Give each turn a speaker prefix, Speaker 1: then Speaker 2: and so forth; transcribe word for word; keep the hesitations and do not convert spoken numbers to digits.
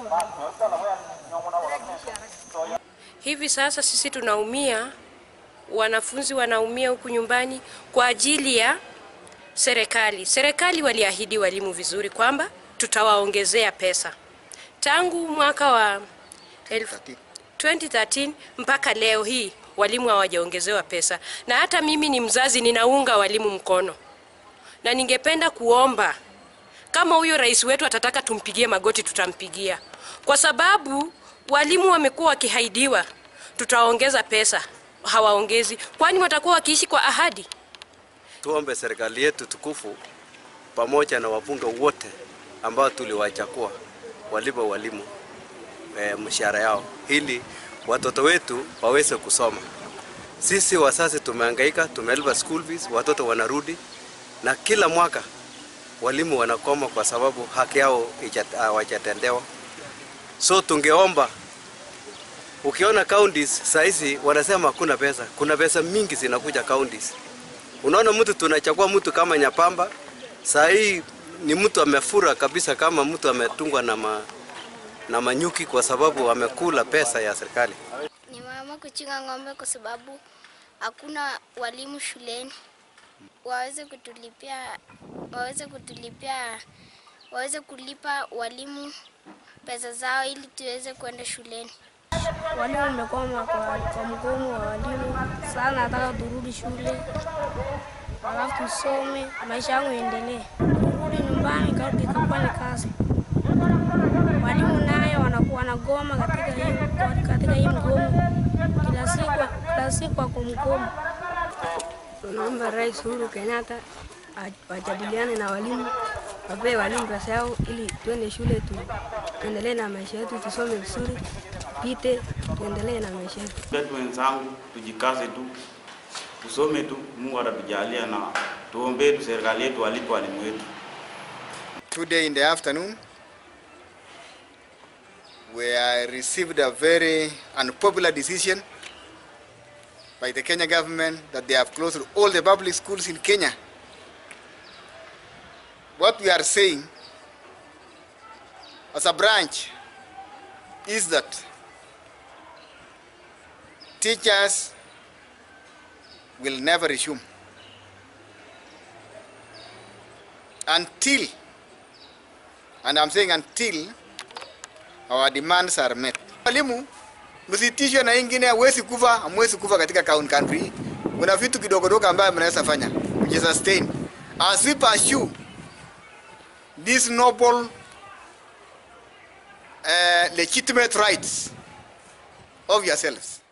Speaker 1: Hivi sasa sisi tunaumia, wanafunzi wanaumia huku nyumbani kwa ajili ya serikali. Serikali waliahidi walimu vizuri kwamba tutawaongezea pesa. Tangu mwaka wa elfu mbili na thelathini mpaka leo hii walimu hawajaongezewa pesa. Na hata mimi ni mzazi, ninaunga walimu mkono. Na ningependa kuomba kama huyo rais wetu atataka tumpigie magoti, tutampigia. Kwa sababu walimu wamekuwa wakihaidiwa tutaongeza pesa, hawaongezi. Kwani watakuwa wakiishi kwa ahadi?
Speaker 2: Tuombe serikali yetu tukufu pamoja na wabunge wote ambao tuliwachagua walipe walimu e, mshahara yao ili watoto wetu waweze kusoma. Sisi wazazi tumehangaika, tumelipa school fees, watoto wanarudi na kila mwaka walimu wanakoma kwa sababu haki yao hawajatendewa. So tungeomba, ukiona counties saizi wanasema kuna pesa, kuna pesa mingi zinakuja counties. Unaona mtu tunachagua mtu kama Nyapamba, sai ni mtu amefura kabisa kama mtu ametungwa na ma, na manyuki kwa sababu amekula pesa ya serikali.
Speaker 3: Ni mama kuchunga ng'ombe kwa sababu hakuna walimu shuleni. Waweze kutulipia waweze kutulipia waweze kulipa walimu pesa zao ili tuweze kwenda shuleni.
Speaker 4: Walimu wamekoma kwa, kwa mgomo wa walimu sana, nataka turudi shule. Alafu tusome, maisha yangu yaendelee. Turudi nyumbani karudi kufanya kazi. Walimu nayo wanakuwa na goma katika hii katika hii mgomo. Kila siku kila siku kwa mgomo.
Speaker 5: Tunaomba Rais Uhuru Kenyatta wajadiliane na walimu, wape walimu pesa yao ili tuende shule tuendelee na maisha yetu, tusome vizuri, pite tuendelee na maisha yetu.
Speaker 6: Watu wenzangu tujikaze tu, tusome tu, Mungu atatujalia na tuombe tu serikali yetu walipe walimu wetu.
Speaker 7: Today in the afternoon we received a very unpopular decision by the Kenya government that they have closed all the public schools in Kenya. What we are saying as a branch is that teachers will never resume until, and I'm saying until, our demands are met. Walimu msitishwe na ingine, hawezi kufa, hamwezi kufa katika country. Kuna vitu kidogo dogo ambayo mnaweza fanya kujisustain as we pursue these noble uh, legitimate rights of yourselves.